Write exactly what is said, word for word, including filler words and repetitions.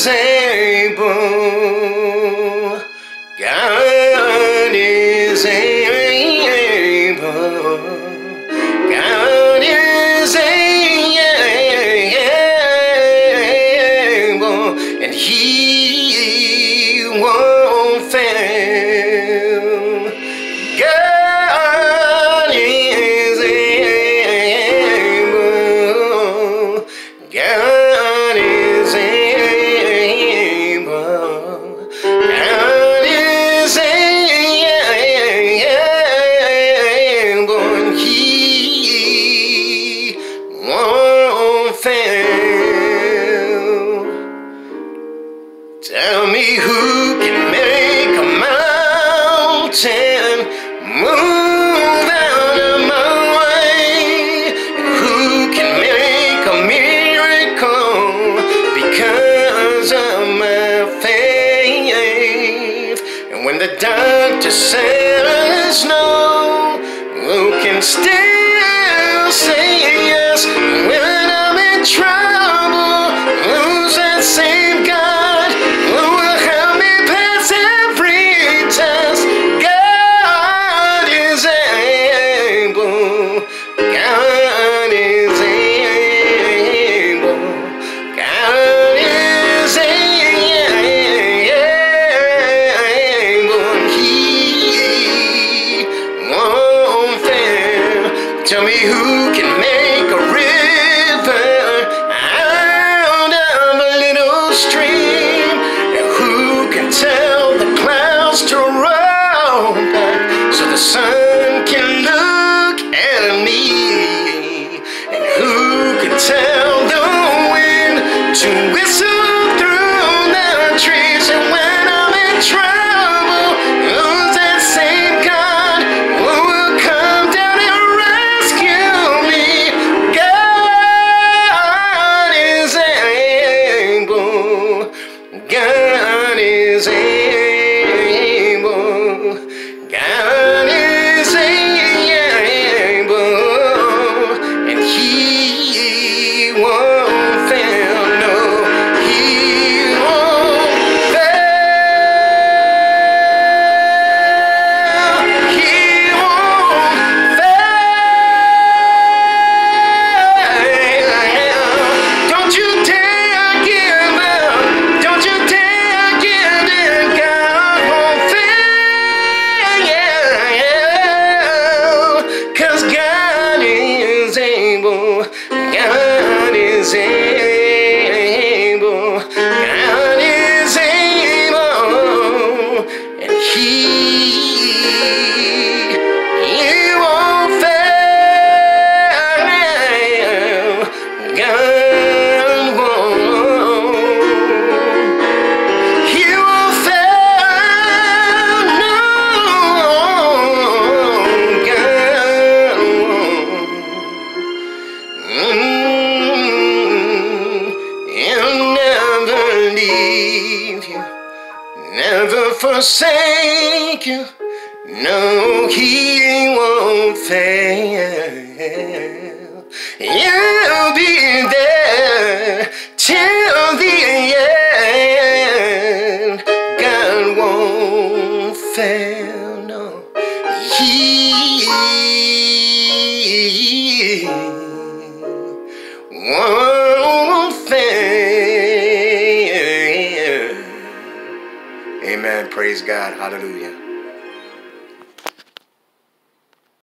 is able. God is able. God is able. And He won't fail. God is able. God is able. God is able. And He won't fail. Tell me who can make a mountain move out of my way, and who can make a miracle because of my faith. And when the doctor says no, who can still say yes? When I'm in trouble, who's that same God who will help me pass every test? God is able. God is able. God is able. And He won't fail. Tell me who can make a river out of a little stream, and who can tell the clouds to roll back so the sun can look at me, and who can tell the wind to whistle through the trees. And when I'm in trouble, who's that same God who will come down and rescue me? God is able. God is able. God is able. And He won't fail. No, He won't fail. He won't fail. Don't you dare give up. Don't you dare give in. God won't fail. 'Cause God is able. God is able. God is able. And He, He won't fail. God won't. He won't fail. No, God won't. Mm, He'll never leave you, never forsake you. No, He won't fail. You'll be there till the end. God won't fail. No, He won't fail. Amen. Praise God. Hallelujah.